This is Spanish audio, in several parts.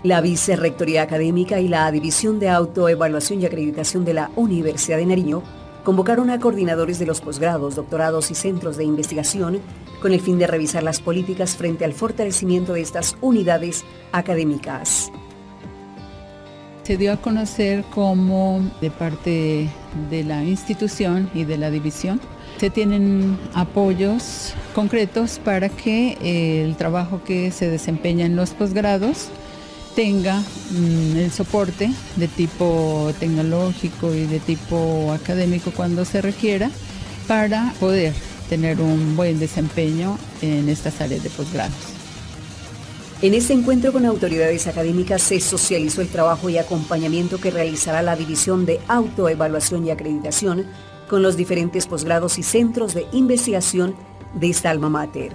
La Vicerrectoría Académica y la División de Autoevaluación y Acreditación de la Universidad de Nariño convocaron a coordinadores de los posgrados, doctorados y centros de investigación con el fin de revisar las políticas frente al fortalecimiento de estas unidades académicas. Se dio a conocer cómo de parte de la institución y de la división se tienen apoyos concretos para que el trabajo que se desempeña en los posgrados tenga el soporte de tipo tecnológico y de tipo académico cuando se requiera para poder tener un buen desempeño en estas áreas de posgrados. En este encuentro con autoridades académicas se socializó el trabajo y acompañamiento que realizará la División de Autoevaluación y Acreditación con los diferentes posgrados y centros de investigación de esta alma mater.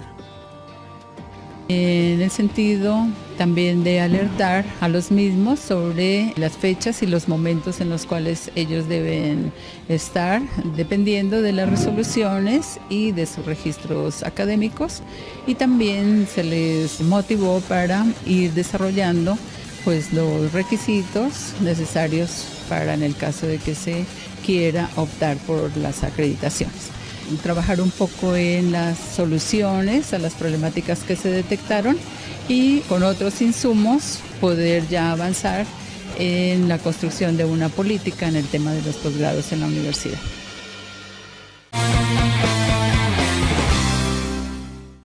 En el sentido también de alertar a los mismos sobre las fechas y los momentos en los cuales ellos deben estar, dependiendo de las resoluciones y de sus registros académicos, y también se les motivó para ir desarrollando pues los requisitos necesarios para en el caso de que se quiera optar por las acreditaciones. Trabajar un poco en las soluciones a las problemáticas que se detectaron y con otros insumos poder ya avanzar en la construcción de una política en el tema de los posgrados en la universidad.